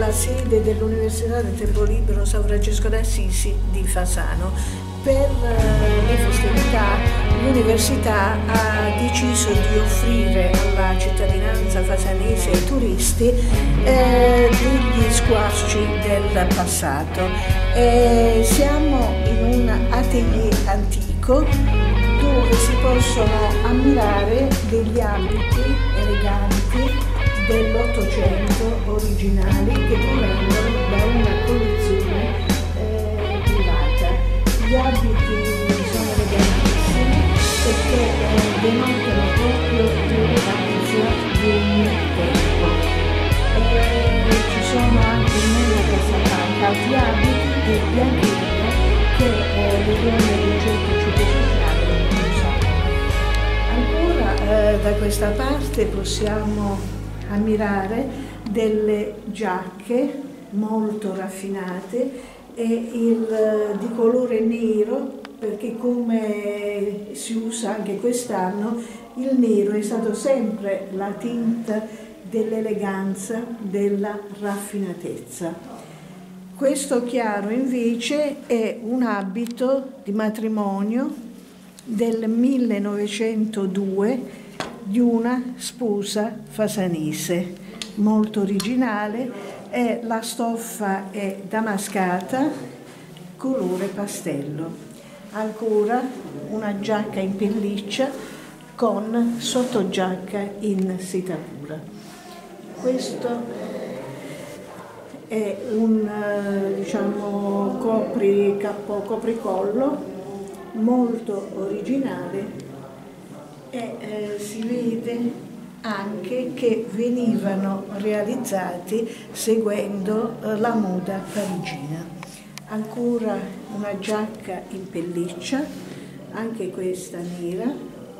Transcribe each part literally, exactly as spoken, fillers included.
la sede dell'Università del Tempo Libero San Francesco d'Assisi di Fasano. Per le festività l'Università ha deciso di offrire alla cittadinanza fasanese e ai turisti eh, degli squarci del passato. Eh, siamo in un atelier antico dove si possono ammirare degli abiti eleganti dell'Ottocento originali che provengono da una collezione eh, privata. Gli abiti sono elegantissimi perché eh, denotano proprio l'eleganza di un tempo. Eh, ci sono anche nella Cassapanca altri abiti e bianchine che eh, le donne del centro sociale usano. Ancora eh, da questa parte possiamo ammirare delle giacche molto raffinate e il, di colore nero, perché come si usa anche quest'anno, il nero è stato sempre la tinta dell'eleganza, della raffinatezza. Questo chiaro invece è un abito di matrimonio del millenovecentodue di una sposa fasanese, molto originale, e la stoffa è damascata, colore pastello. Ancora una giacca in pelliccia con sottogiacca in setatura. Questo è un diciamo, copri, capo, copricollo molto originale. E eh, si vede anche che venivano realizzati seguendo eh, la moda parigina. Ancora una giacca in pelliccia, anche questa nera.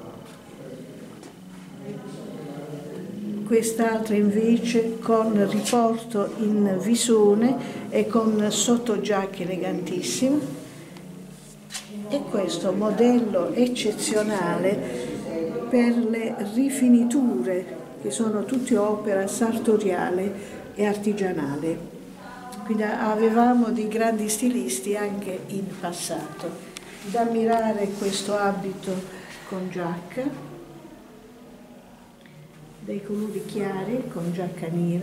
Quest'altra invece con riporto in visone e con sottogiacche elegantissime. E questo modello eccezionale per le rifiniture, che sono tutte opera sartoriale e artigianale. Quindi avevamo dei grandi stilisti anche in passato. Da ammirare questo abito con giacca, dei colori chiari con giacca nera,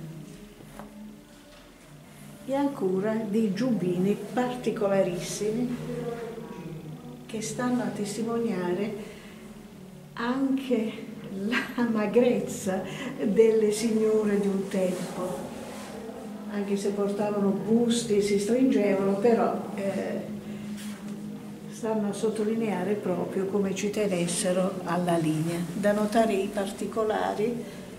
e ancora dei giubbini particolarissimi che stanno a testimoniare anche la magrezza delle signore di un tempo, anche se portavano busti e si stringevano, però eh, stanno a sottolineare proprio come ci tenessero alla linea. Da notare i particolari,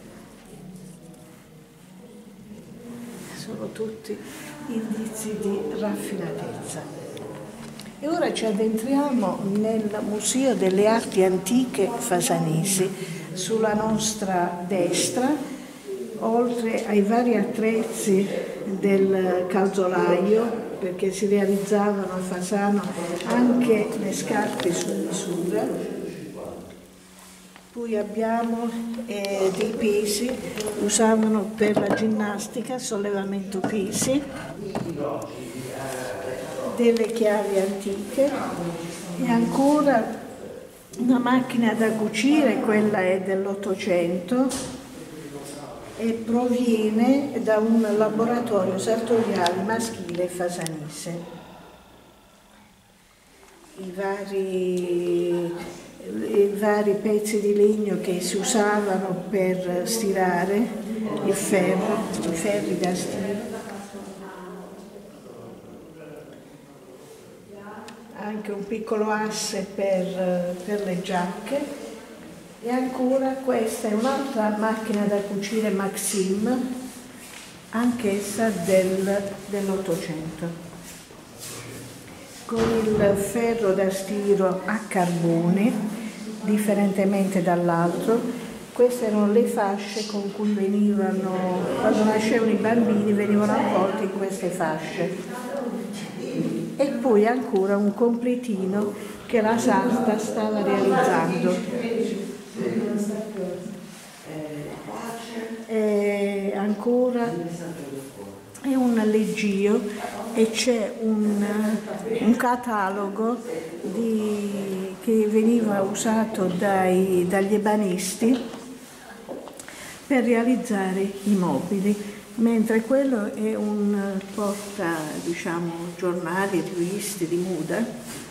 sono tutti indizi di raffinatezza. E ora ci addentriamo nel Museo delle Arti Antiche Fasanesi. Sulla nostra destra, oltre ai vari attrezzi del calzolaio, perché si realizzavano a Fasano anche le scarpe su misura, poi abbiamo eh, dei pesi, usavano per la ginnastica, sollevamento pesi, delle chiavi antiche e ancora una macchina da cucire, quella è dell'Ottocento e proviene da un laboratorio sartoriale maschile fasanese. I vari, i vari pezzi di legno che si usavano per stirare il ferro, i ferri da stiro. Anche un piccolo asse per, per le giacche e ancora questa è un'altra macchina da cucire Maxim, anch'essa del, dell'Ottocento, con il ferro da stiro a carbone, differentemente dall'altro. Queste erano le fasce con cui venivano, quando nascevano i bambini, venivano avvolti in queste fasce. E poi ancora un completino che la sarta stava realizzando. E ancora Leggio e c'è un, un catalogo di, che veniva usato dai, dagli ebanisti per realizzare i mobili, mentre quello è un porta, diciamo, giornali, riviste di moda,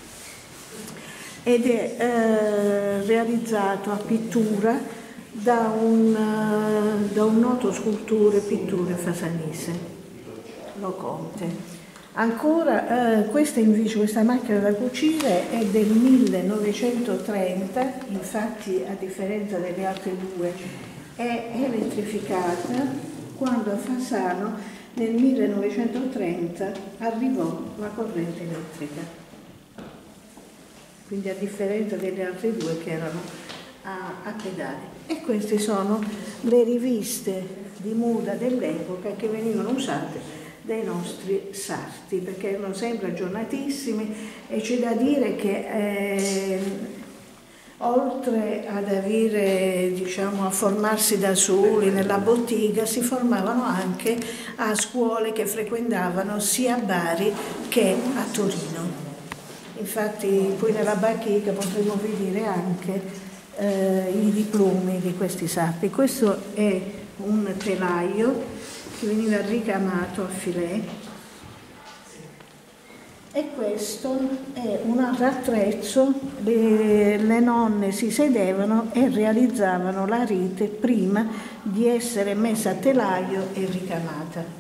ed è eh, realizzato a pittura da un, uh, da un noto scultore e pittore fasanese, Lo Conte. Ancora, eh, questa invece, questa macchina da cucire è del millenovecentotrenta, infatti a differenza delle altre due è elettrificata, quando a Fasano nel millenovecentotrenta arrivò la corrente elettrica. Quindi a differenza delle altre due che erano a, a pedale. E queste sono le riviste di moda dell'epoca che venivano usate dai nostri sarti, perché erano sempre aggiornatissimi, e c'è da dire che eh, oltre ad avere, diciamo, a formarsi da soli nella bottega, si formavano anche a scuole che frequentavano sia a Bari che a Torino. Infatti poi nella bacheca potremo vedere anche eh, i diplomi di questi sarti. Questo è un telaio che veniva ricamato a filet, e questo è un altro attrezzo. Le, le nonne si sedevano e realizzavano la rete prima di essere messa a telaio e ricamata.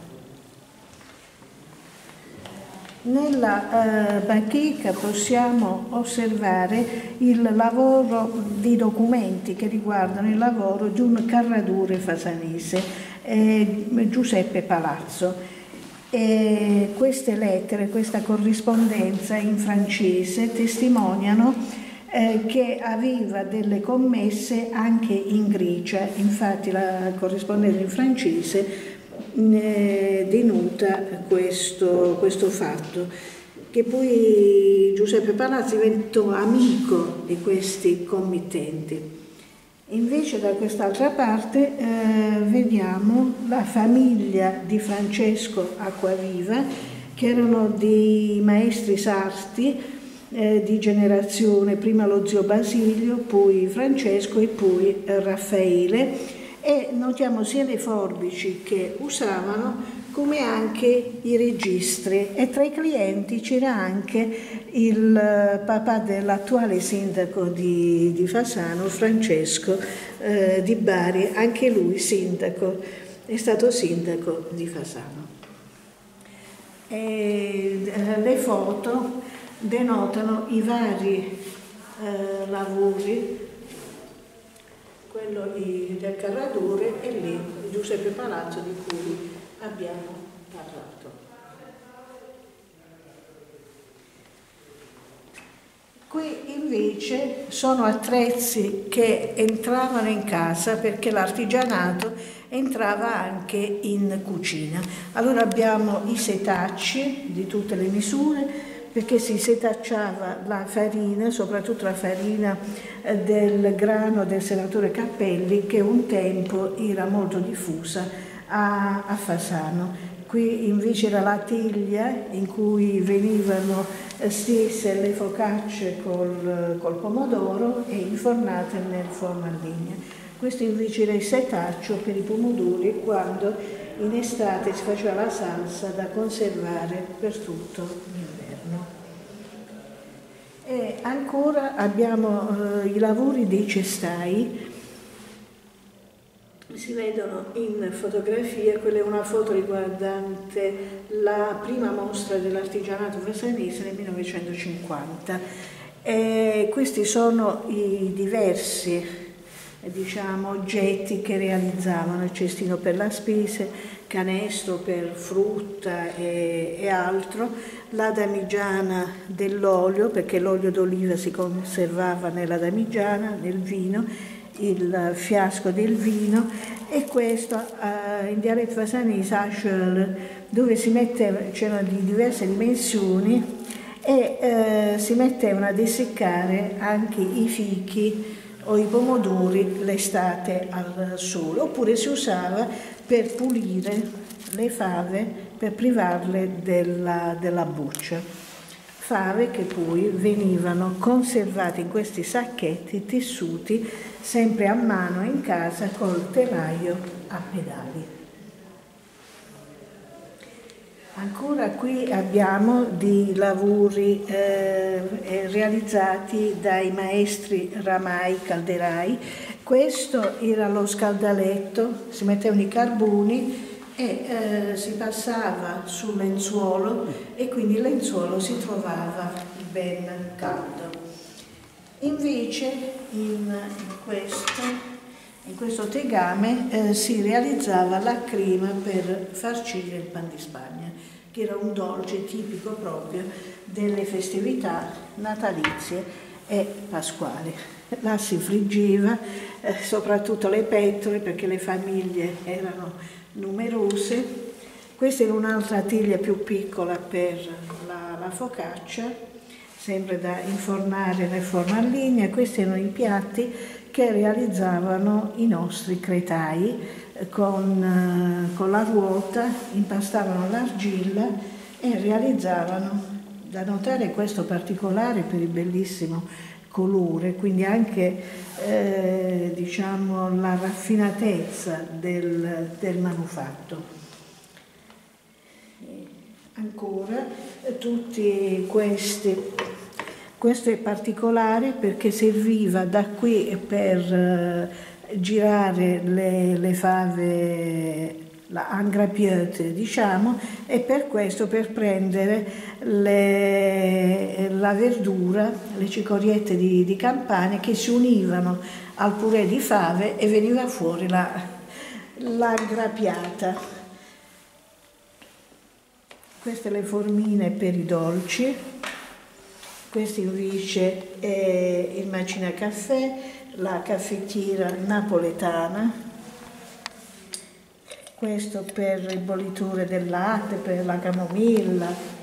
Nella eh, bacheca possiamo osservare il lavoro di documenti che riguardano il lavoro di un carradure fasanese, eh, Giuseppe Palazzo. E queste lettere, questa corrispondenza in francese testimoniano eh, che aveva delle commesse anche in Grecia. Infatti la corrispondenza in francese eh, denuta questo, questo fatto, che poi Giuseppe Palazzo diventò amico di questi committenti. Invece da quest'altra parte eh, vediamo la famiglia di Francesco Acquaviva, che erano dei maestri sarti eh, di generazione, prima lo zio Basilio, poi Francesco e poi eh, Raffaele, e notiamo sia le forbici che usavano come anche i registri, e tra i clienti c'era anche il papà dell'attuale sindaco di, di Fasano, Francesco eh, Di Bari, anche lui sindaco, è stato sindaco di Fasano. E, eh, le foto denotano i vari eh, lavori, quello di, del carradore e lì Giuseppe Palazzo di cui abbiamo parlato. Qui invece sono attrezzi che entravano in casa, perché l'artigianato entrava anche in cucina. Allora abbiamo i setacci di tutte le misure, perché si setacciava la farina, soprattutto la farina del grano del senatore Cappelli, che un tempo era molto diffusa a, a Fasano. Qui invece era la teglia in cui venivano stese le focacce col, col pomodoro e infornate nel forno a legna. Questo invece era il setaccio per i pomodori, quando in estate si faceva la salsa da conservare per tutto l'inverno. E ancora abbiamo eh, i lavori dei cestai. Si vedono in fotografia, quella è una foto riguardante la prima mostra dell'artigianato fasanese nel millenovecentocinquanta. E questi sono i diversi, diciamo, oggetti che realizzavano: il cestino per la spesa, canestro per frutta e, e altro, la damigiana dell'olio, perché l'olio d'oliva si conservava nella damigiana, nel vino, il fiasco del vino, e questo uh, in dialetto fasanese Aschöl, dove si metteva, c'erano di diverse dimensioni, e uh, si mettevano ad essiccare anche i fichi o i pomodori l'estate al sole, oppure si usava per pulire le fave per privarle della, della buccia. Fave che poi venivano conservate in questi sacchetti tessuti sempre a mano in casa col telaio a pedali. Ancora qui abbiamo dei lavori eh, realizzati dai maestri ramai calderai. Questo era lo scaldaletto, si mettevano i carboni e eh, si passava sul lenzuolo e quindi il lenzuolo si trovava ben caldo. Invece in, in, questo, in questo tegame eh, si realizzava la crema per farcire il pan di Spagna, che era un dolce tipico proprio delle festività natalizie e pasquali. Là si friggeva eh, soprattutto le pentole perché le famiglie erano numerose. Questa era un'altra teglia più piccola per la, la focaccia, sempre da infornare nel forno a legna. Questi erano i piatti che realizzavano i nostri cretai con, con la ruota, impastavano l'argilla e realizzavano, da notare questo particolare per il bellissimo colore, quindi anche eh, diciamo la raffinatezza del, del manufatto. E ancora tutti questi, questo è particolare perché serviva da qui per eh, girare le, le fave, la engrapieute diciamo, e per questo per prendere le, la verdura, le cicoriette di, di campagna che si univano al purè di fave e veniva fuori la, la grappiata. Queste le formine per i dolci, questo invece è il macina caffè, la caffettiera napoletana, questo per il bollitore del latte, per la camomilla.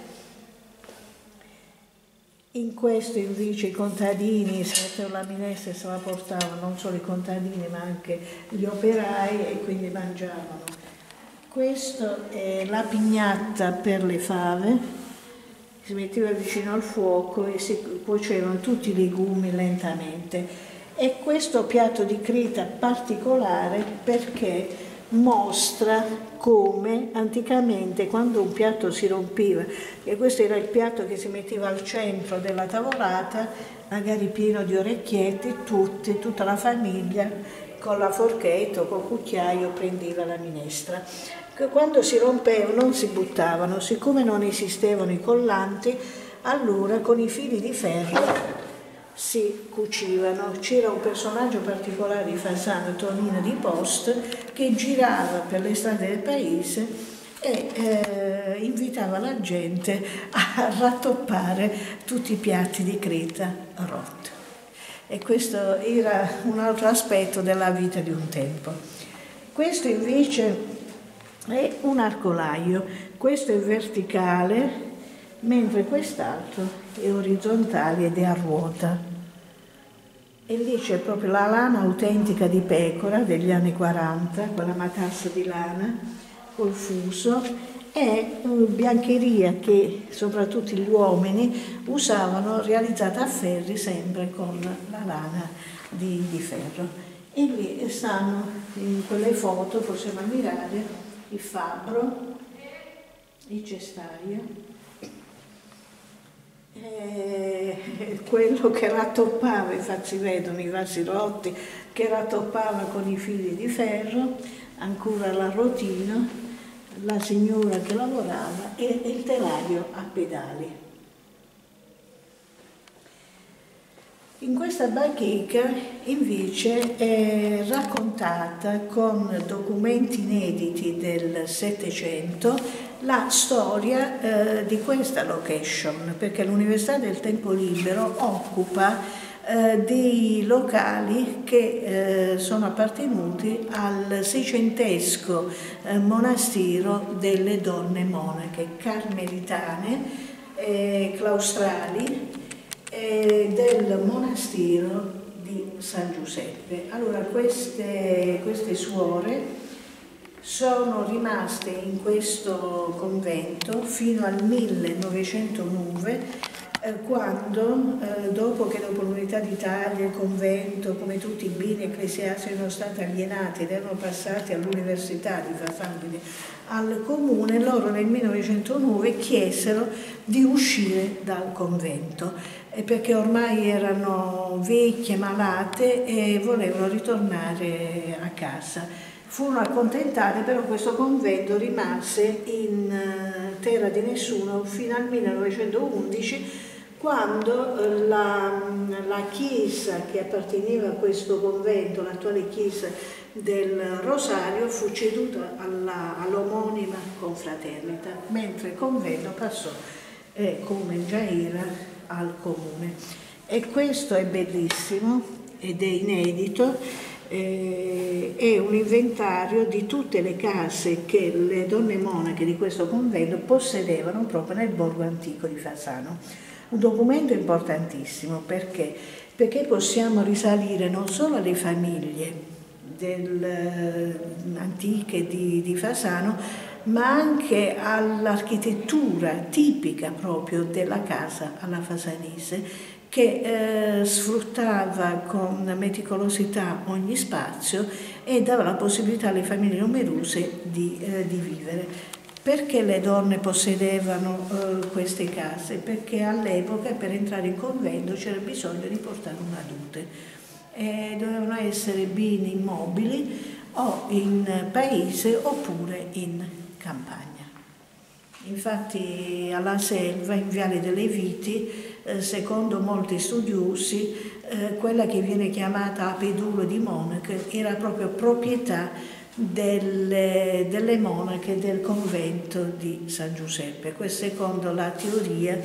In questo invece i contadini, se mettevano la minestra se la portavano non solo i contadini ma anche gli operai e quindi mangiavano. Questo è la pignatta per le fave, si metteva vicino al fuoco e si cuocevano tutti i legumi lentamente. E questo piatto di creta particolare perché mostra come anticamente quando un piatto si rompeva, e questo era il piatto che si metteva al centro della tavolata, magari pieno di orecchietti, tutti, tutta la famiglia con la forchetta o col cucchiaio prendeva la minestra. Quando si rompeva non si buttavano, siccome non esistevano i collanti, allora con i fili di ferro si cucivano. C'era un personaggio particolare di Fasano, Tonino di Post, che girava per le strade del paese e eh, invitava la gente a rattoppare tutti i piatti di creta rotti. E questo era un altro aspetto della vita di un tempo. Questo invece è un arcolaio, questo è verticale, mentre quest'altro è orizzontale ed è a ruota. E lì c'è proprio la lana autentica di pecora degli anni quaranta, quella matassa di lana col fuso, e biancheria che soprattutto gli uomini usavano, realizzata a ferri sempre con la lana di, di ferro. E lì stanno in quelle foto, possiamo ammirare il fabbro, il cestaio, e quello che rattoppava, infatti si vedono i vasi rotti, che rattoppava con i fili di ferro, ancora l'arrotino, la signora che lavorava e il telaio a pedali. In questa bacheca invece è raccontata con documenti inediti del Settecento la storia eh, di questa location, perché l'Università del Tempo Libero occupa eh, dei locali che eh, sono appartenuti al seicentesco eh, monastero delle donne monache carmelitane eh, claustrali del monastero di San Giuseppe. Allora queste, queste suore sono rimaste in questo convento fino al millenovecentonove, eh, quando, eh, dopo che dopo l'unità d'Italia il convento, come tutti i beni ecclesiastici, erano stati alienati ed erano passati all'università di Fasano, quindi al comune, loro nel millenovecentonove chiesero di uscire dal convento, eh, perché ormai erano vecchie, malate e volevano ritornare a casa. Furono accontentate, però questo convento rimase in uh, terra di nessuno fino al millenovecentoundici, quando uh, la, la chiesa che apparteneva a questo convento, l'attuale chiesa del Rosario, fu ceduta all'omonima confraternita, mentre il convento passò, eh, come già era, al comune. E questo è bellissimo ed è inedito. Eh, è un inventario di tutte le case che le donne monache di questo convento possedevano proprio nel borgo antico di Fasano. Un documento importantissimo perché, perché possiamo risalire non solo alle famiglie del, eh, antiche di, di Fasano, ma anche all'architettura tipica proprio della casa alla fasanese, che eh, sfruttava con meticolosità ogni spazio e dava la possibilità alle famiglie numerose di, eh, di vivere. Perché le donne possedevano eh, queste case? Perché all'epoca per entrare in convento c'era bisogno di portare una dote. E dovevano essere beni immobili o in paese oppure in campagna. Infatti alla Selva, in Viale delle Viti, eh, secondo molti studiosi, eh, quella che viene chiamata Apedulo di monache era proprio proprietà delle, delle monache del convento di San Giuseppe, questo secondo la teoria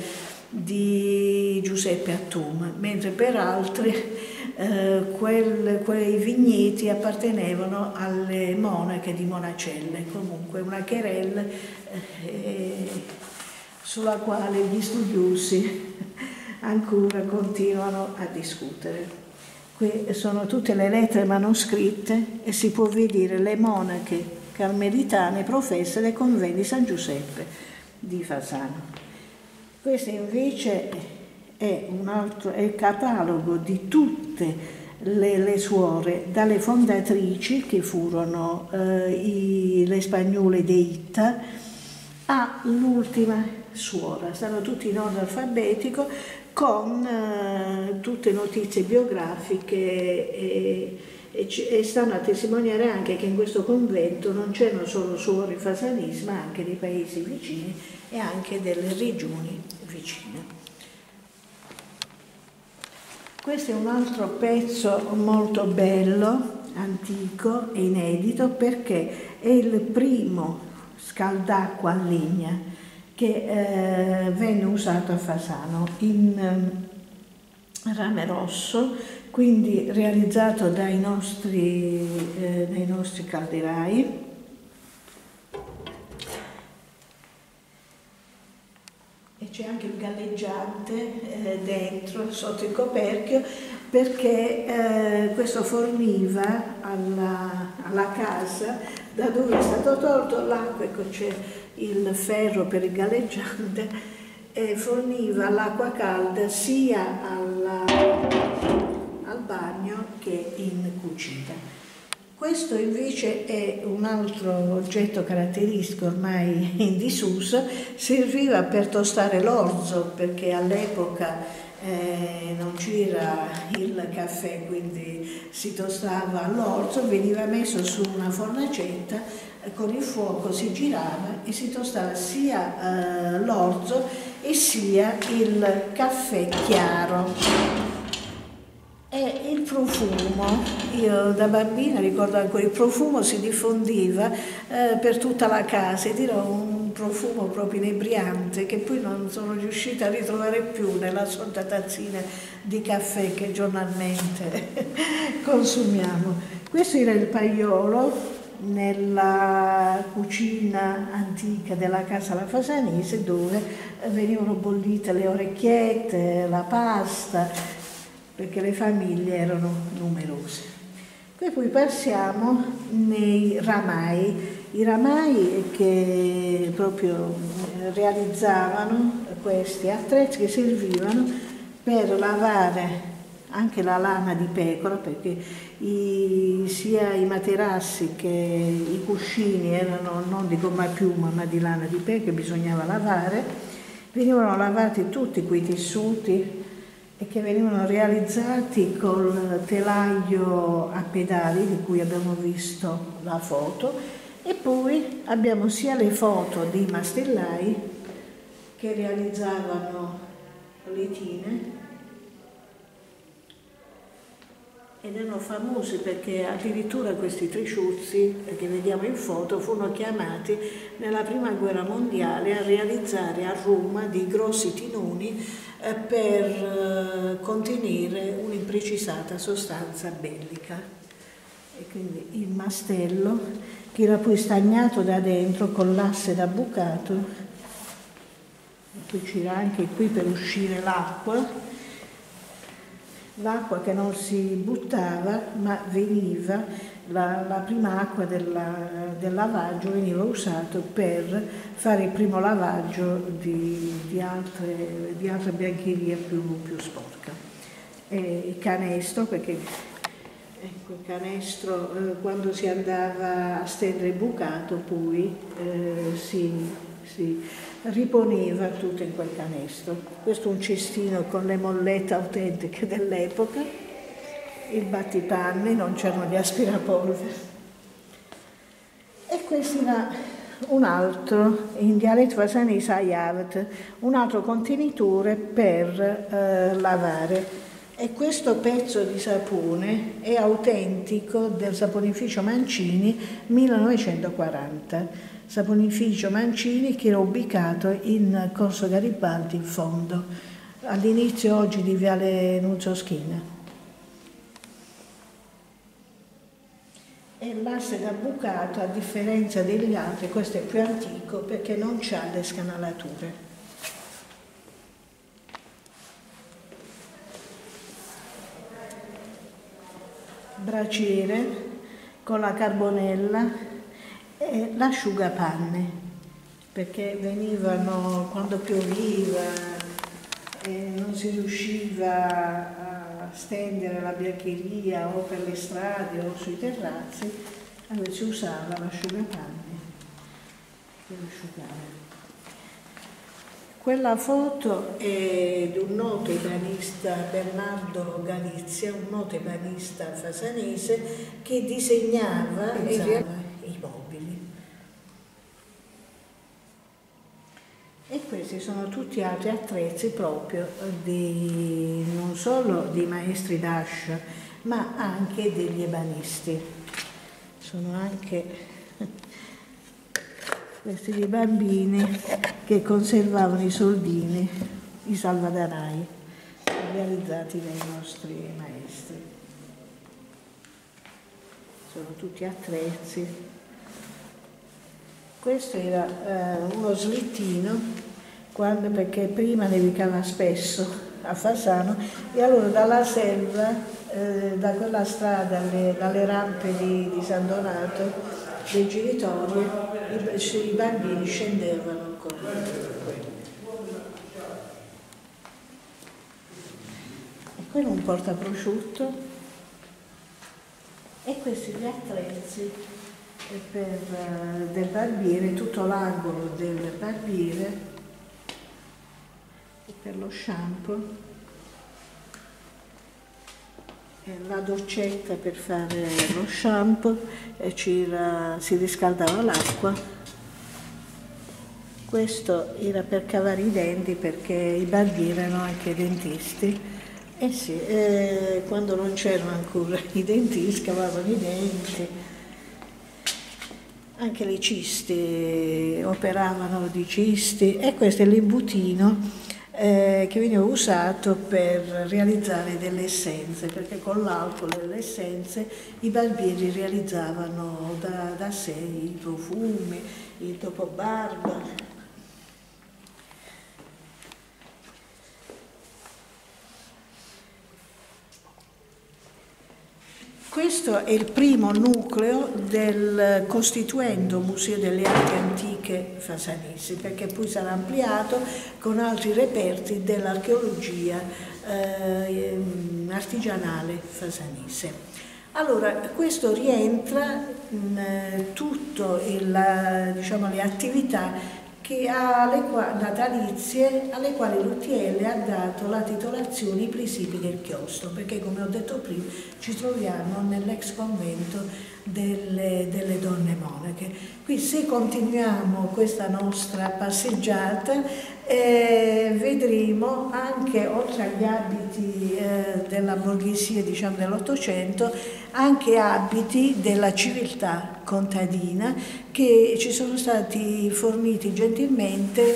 di Giuseppe Attuma, mentre per altri eh, quel, quei vigneti appartenevano alle monache di Monacelle, comunque una querella eh, sulla quale gli studiosi ancora continuano a discutere. Qui sono tutte le lettere manoscritte e si può vedere le monache carmelitane professe del convento di San Giuseppe di Fasano. Questo invece è un altro è il catalogo di tutte le, le suore, dalle fondatrici che furono eh, i, le spagnole de Itta all'ultima suora. Stanno tutti in ordine alfabetico con eh, tutte notizie biografiche e, e, e stanno a testimoniare anche che in questo convento non c'erano solo suore fasanesi ma anche dei paesi vicini e anche delle regioni vicine. Questo è un altro pezzo molto bello, antico e inedito, perché è il primo scaldacqua a legna che eh, venne usato a Fasano in eh, rame rosso, quindi realizzato dai nostri, eh, dai nostri calderai. E c'è anche il galleggiante eh, dentro, sotto il coperchio, perché eh, questo forniva alla, alla casa, da dove è stato tolto l'acqua, ecco c'è il ferro per il galleggiante, e forniva l'acqua calda sia alla, al bagno che in cucina. Questo invece è un altro oggetto caratteristico ormai in disuso, serviva per tostare l'orzo, perché all'epoca eh, non c'era il caffè, quindi si tostava l'orzo, veniva messo su una fornacetta, eh, con il fuoco si girava e si tostava sia eh, l'orzo e sia il caffè chiaro. E il profumo, io da bambina ricordo ancora, il profumo si diffondeva eh, per tutta la casa, e dirò un profumo proprio inebriante che poi non sono riuscita a ritrovare più nella solita tazzina di caffè che giornalmente consumiamo. Questo era il paiolo nella cucina antica della casa alla fasanese, dove venivano bollite le orecchiette, la pasta, perché le famiglie erano numerose. E poi passiamo nei ramai, i ramai che proprio realizzavano questi attrezzi che servivano per lavare anche la lana di pecora, perché i, sia i materassi che i cuscini erano non di gomma piuma ma di lana di pecora che bisognava lavare. Venivano lavati tutti quei tessuti e che venivano realizzati col telaio a pedali di cui abbiamo visto la foto, e poi abbiamo sia le foto di mastellai che realizzavano le tine ed erano famosi perché addirittura questi tresciuzzi che vediamo in foto furono chiamati nella prima guerra mondiale a realizzare a Roma dei grossi tinoni eh, per eh, contenere un'imprecisata sostanza bellica. E quindi il mastello che era poi stagnato da dentro con l'asse da bucato, e poi c'era anche qui per uscire l'acqua. L'acqua che non si buttava ma veniva, la, la prima acqua della, del lavaggio veniva usato per fare il primo lavaggio di, di, altre, di altre biancherie più, più sporca. E il canestro, perché ecco, il canestro eh, quando si andava a stendere il bucato poi eh, si, si riponeva tutto in quel canestro. Questo è un cestino con le mollette autentiche dell'epoca, il battipanni, non c'erano gli aspirapolvere. E questo era un altro, in dialetto fasanese aiavet, un altro contenitore per eh, lavare. E questo pezzo di sapone è autentico del saponificio Mancini millenovecentoquaranta. Saponificio Mancini che era ubicato in Corso Garibaldi in fondo, all'inizio oggi di Viale Nunzio Schina. E l'asse da bucato, a differenza degli altri, questo è più antico perché non c'ha le scanalature. Braciere con la carbonella e l'asciugapanne, perché venivano quando pioviva e non si riusciva a stendere la biancheria o per le strade o sui terrazzi, allora si usava l'asciugapanne per asciugare. Quella foto è di un noto ebanista, Bernardo Galizia, un noto ebanista fasanese che disegnava e realizzava i mobili. E questi sono tutti altri attrezzi proprio di, non solo dei maestri d'ascia, ma anche degli ebanisti. Sono anche questi dei bambini che conservavano i soldini, i salvadarai, realizzati dai nostri maestri. Sono tutti attrezzi. Questo era eh, uno slittino, quando, perché prima nevicava spesso a Fasano, e allora dalla selva, eh, da quella strada, alle, dalle rampe di, di San Donato, dei genitori, i, i bambini scendevano con quello. E quello è un portaprosciutto, e questi gli attrezzi per, uh, del barbiere, tutto l'angolo del barbiere, e per lo shampoo, la doccetta per fare lo shampoo, e si riscaldava l'acqua. Questo era per cavare i denti, perché i barbieri erano anche dentisti. Eh sì, eh, quando non c'erano ancora i dentisti, cavavano i denti. Anche le cisti, operavano di cisti. E questo è l'imbutino Eh, che veniva usato per realizzare delle essenze, perché con l'alcol e le essenze i barbieri realizzavano da, da sé i profumi, il dopobarba. Questo è il primo nucleo del costituendo Museo delle Arti Antiche Fasanisi, perché poi sarà ampliato con altri reperti dell'archeologia eh, artigianale fasanese. Allora, questo rientra in tutte diciamo, le attività che alle qua, natalizie alle quali l'U T L ha dato la titolazione ai principi del chiostro, perché come ho detto prima ci troviamo nell'ex convento delle, delle donne monache. Qui se continuiamo questa nostra passeggiata eh, vedremo anche, oltre agli abiti eh, della borghesia diciamo, dell'Ottocento, anche abiti della civiltà contadina che ci sono stati forniti gentilmente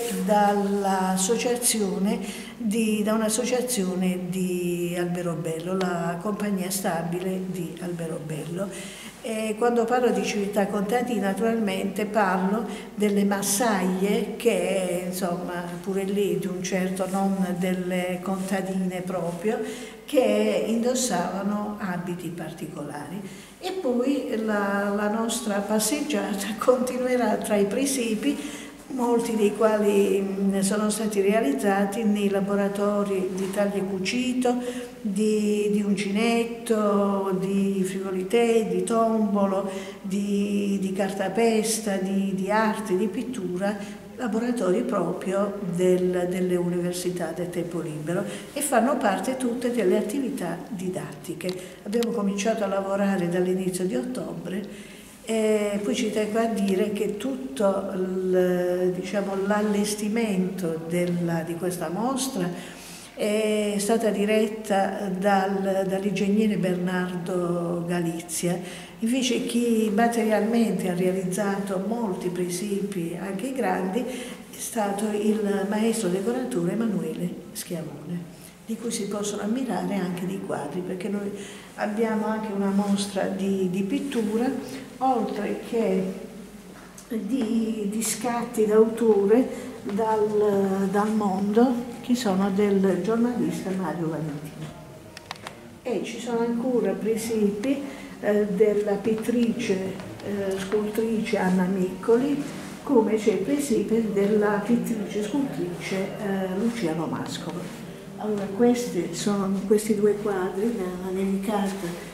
dall'associazione di, da un'associazione di Alberobello, la Compagnia Stabile di Alberobello. E quando parlo di civiltà contadina naturalmente parlo delle massaie che insomma pure lì di un certo, non delle contadine proprio, che indossavano abiti particolari. E poi la, la nostra passeggiata continuerà tra i presipi, molti dei quali sono stati realizzati nei laboratori di taglio e cucito, di, di uncinetto, di frigolité, di tombolo, di, di cartapesta, di, di arte, di pittura, laboratori proprio del, delle università del tempo libero, e fanno parte tutte delle attività didattiche. Abbiamo cominciato a lavorare dall'inizio di ottobre. E poi ci tengo a dire che tutto diciamo, l'allestimento di questa mostra è stata diretta dal, dall'ingegnere Bernardo Galizia. Invece chi materialmente ha realizzato molti presipi, anche grandi, è stato il maestro decoratore Emanuele Schiavone, di cui si possono ammirare anche dei quadri, perché noi abbiamo anche una mostra di, di pittura, oltre che di, di scatti d'autore dal, dal mondo, che sono del giornalista Mario Valentino. E ci sono ancora presipi eh, della pittrice, eh, scultrice Anna Miccoli, come c'è il presipe della pittrice scultrice eh, Lucia Lomascolo. Allora, questi sono questi due quadri della nevicata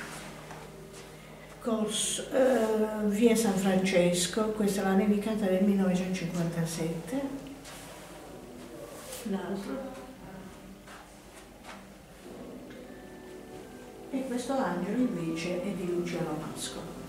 Corso, eh, via San Francesco. Questa è la nevicata del millenovecentocinquantasette, l'altro, e questo angelo invece è di Lucia Lomascolo.